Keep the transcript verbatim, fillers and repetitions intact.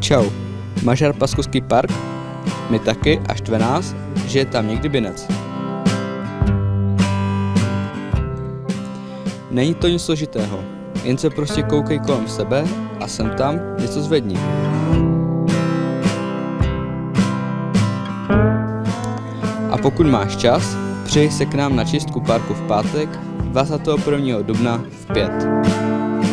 Čau, Mažar Paskovský park? My taky a štve nás, že je tam někdy binec. Není to nic složitého, jen se prostě koukej kolem sebe a sem tam něco zvedni. A pokud máš čas, přijď se k nám na čistku parku v pátek dvacátého prvního dubna v pět.